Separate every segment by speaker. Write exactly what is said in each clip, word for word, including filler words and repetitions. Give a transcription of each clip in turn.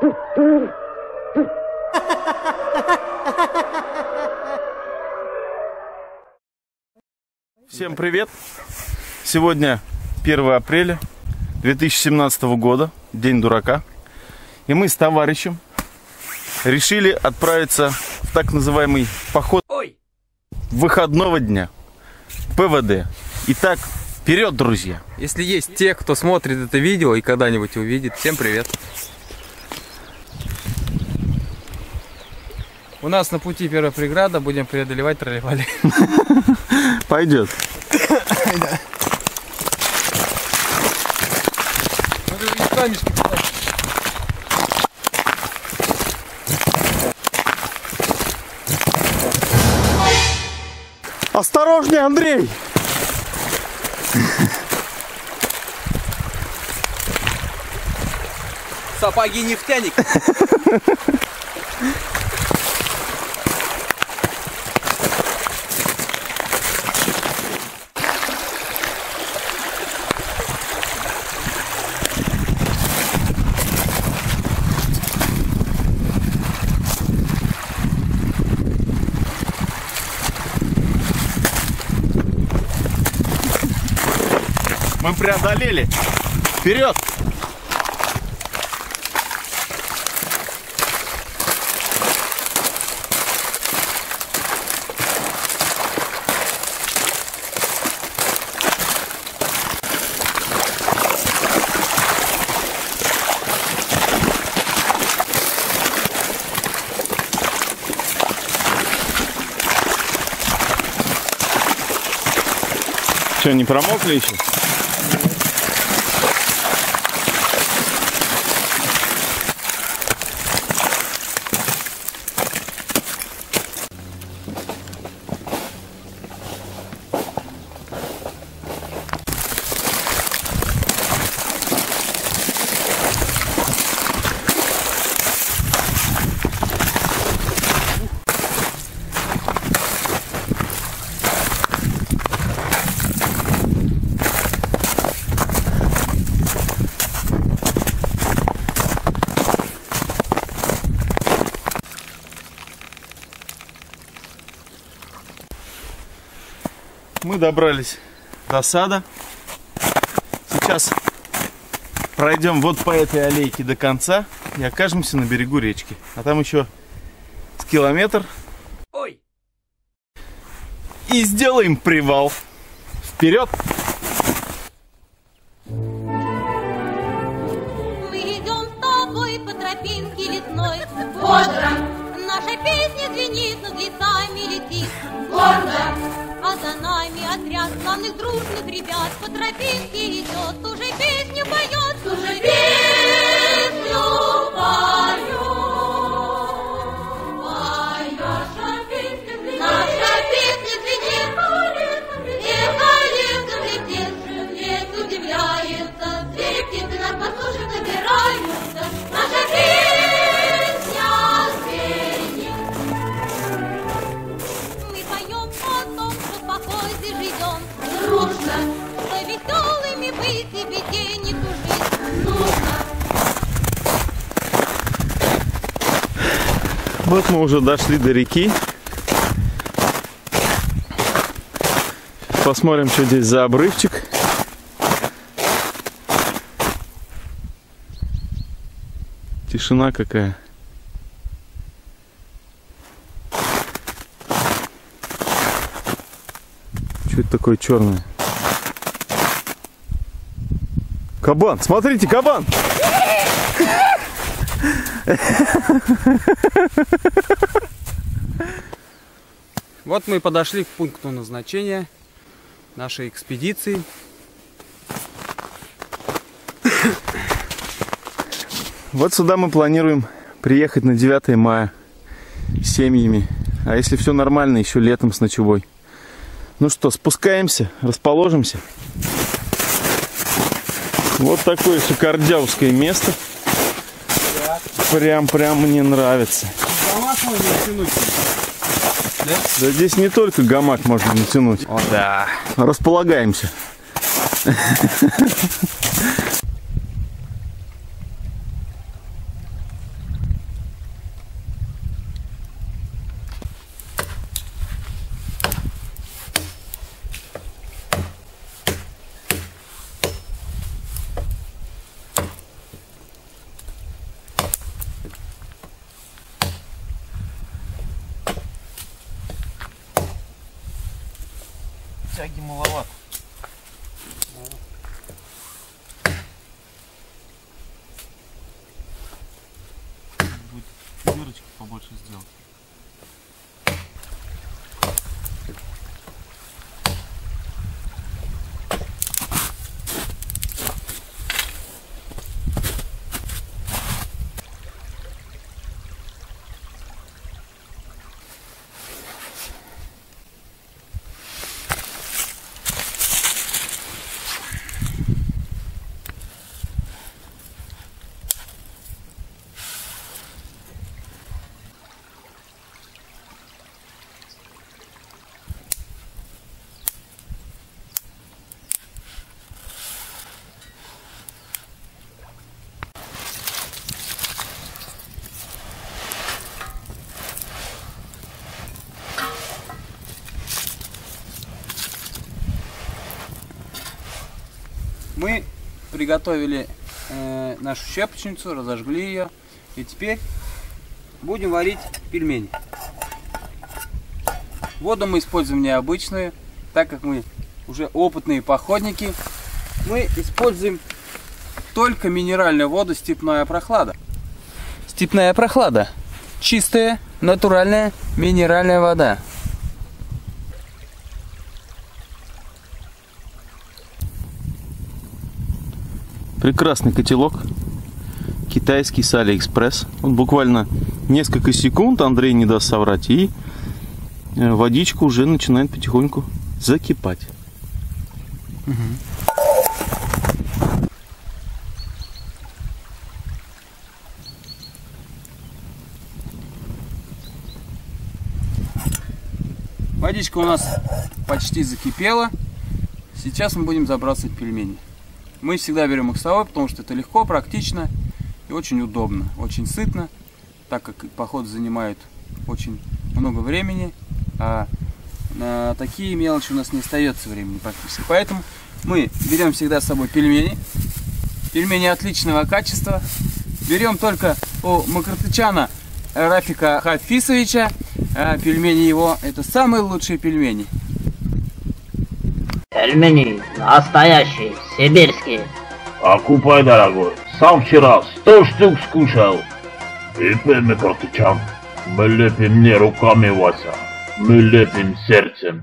Speaker 1: Всем привет! Сегодня первое апреля две тысячи семнадцатого года, день дурака. И мы с товарищем решили отправиться в так называемый поход Ой. выходного дня, ПВД. Итак, вперед, друзья!
Speaker 2: Если есть те, кто смотрит это видео и когда-нибудь увидит, всем привет! У нас на пути первая преграда, будем преодолевать троллейбали.
Speaker 1: Пойдет. Осторожнее, Андрей!
Speaker 2: Сапоги нефтяник!
Speaker 1: Мы преодолели. Вперед! Что, не промокли еще? Мы добрались до сада. Сейчас пройдем вот по этой аллейке до конца и окажемся на берегу речки. А там еще с километр. Ой. И сделаем привал. Вперед!
Speaker 3: Мы идем с тобой по тропинке лесной. Бодро! Наша песня звенит, над лесами летит. Гордо! А за нами отряд славных дружных ребят по тропинке идет, ту же песню поет, ту же песню поет. Наша песня звенит, наша песня звенит, эхо лесом летевшим лес удивляется, звери птицы нас послушать собираются, наша песня звенит. Мы поем о том, что походе живем дружно, что веселыми быть и беде не тужить нужно.
Speaker 1: Вот мы уже дошли до реки. Посмотрим, что здесь за обрывчик. Тишина какая. Что это такое черное? Кабан! Смотрите, кабан!
Speaker 2: Вот мы и подошли к пункту назначения нашей экспедиции.
Speaker 1: Вот сюда мы планируем приехать на девятое мая с семьями. А если все нормально, еще летом с ночевой. Ну что, спускаемся, расположимся. Вот такое шикардявское место. Прям-прям мне нравится.
Speaker 2: Гамак можно натянуть. Да?
Speaker 1: Да здесь не только гамак можно натянуть.
Speaker 2: О, да.
Speaker 1: Располагаемся. Тяги маловато. Будет дырочки побольше сделать.
Speaker 2: Мы приготовили э, нашу щепочницу, разожгли ее, и теперь будем варить пельмени. Воду мы используем необычную, так как мы уже опытные походники. Мы используем только минеральную воду «Степная прохлада». Степная прохлада. Чистая, натуральная, минеральная вода.
Speaker 1: Прекрасный котелок, китайский с Алиэкспресс. Вот буквально несколько секунд, Андрей не даст соврать, и водичка уже начинает потихоньку закипать. Угу.
Speaker 2: Водичка у нас почти закипела. Сейчас мы будем забрасывать пельмени. Мы всегда берем их с собой, потому что это легко, практично и очень удобно, очень сытно, так как походы занимают очень много времени, а на такие мелочи у нас не остается времени практически. Поэтому мы берем всегда с собой пельмени, пельмени отличного качества. Берем только у Макартычана Рафика Хафисовича, а пельмени его это самые лучшие пельмени.
Speaker 4: Пельмени настоящие, сибирские.
Speaker 5: Окупай, дорогой. Сам вчера сто штук скушал. И пойми, Макартычан, мы лепим не руками, Вася. Мы лепим сердцем.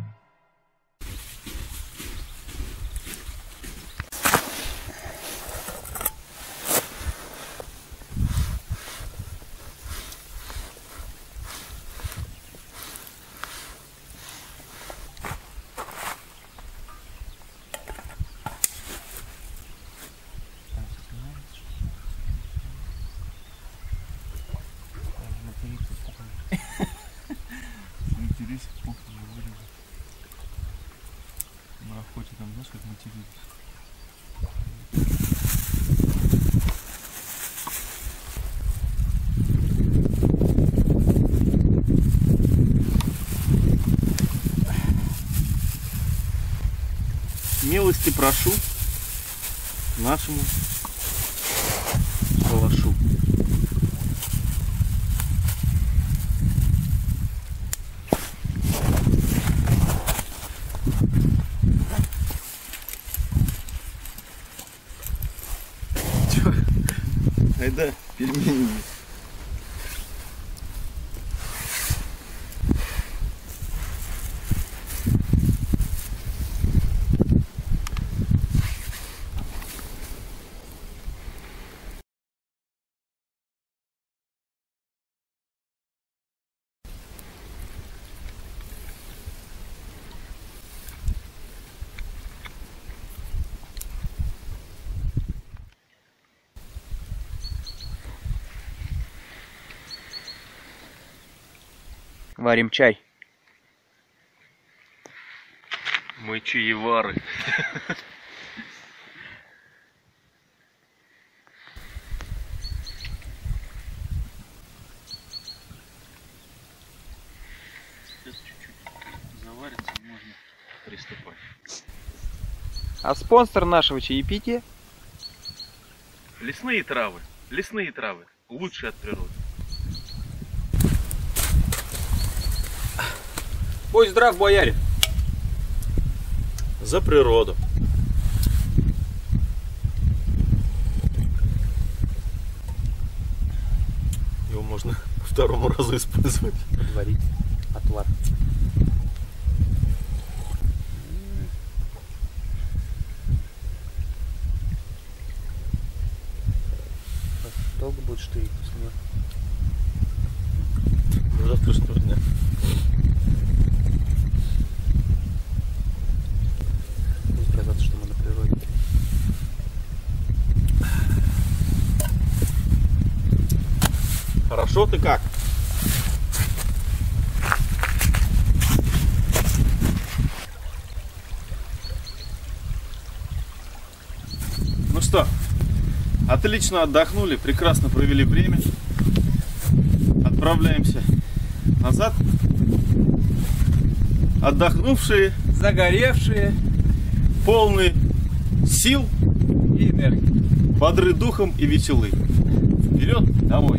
Speaker 1: Там, знаешь, как материт. Милости прошу нашему шалашу. Айда, пельмени.
Speaker 2: Варим чай.
Speaker 1: Мы чаевары. Сейчас чуть-чуть заварится, можно приступать.
Speaker 2: А спонсор нашего чаепития?
Speaker 1: Лесные травы. Лесные травы. Лучшие от природы.
Speaker 2: Будь здрав, бояре!
Speaker 1: за природу. Его можно по второму разу использовать.
Speaker 2: Подварить отвар. Долго будет штырить после него?
Speaker 1: До завтрашнего дня.
Speaker 2: Будет казаться, что мы на природе.
Speaker 1: Хорошо, ты как? Ну что, отлично отдохнули, прекрасно провели время. Отправляемся назад. Отдохнувшие,
Speaker 2: Загоревшие
Speaker 1: полные сил,
Speaker 2: и энергии.
Speaker 1: бодры духом и веселы. Вперед, домой.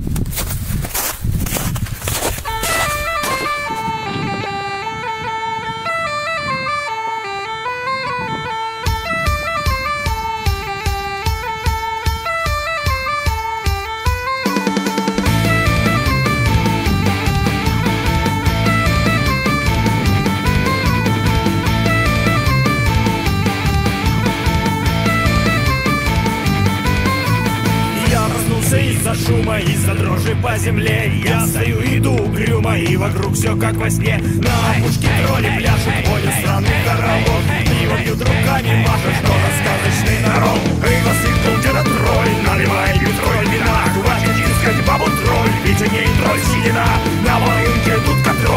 Speaker 6: Из-за шума, из-за дрожи по земле я стою, иду угрюмо, и вокруг все как во сне. На опушке тролли пляшут, водят странный хоровод. Пиво пьют руками, машут, что-то сказочный народ. И воскликнул деда тролль, наливай тролль вина. Хватит искать бабу тролль, ведь у ней тролль седина. На волынке тут контроль.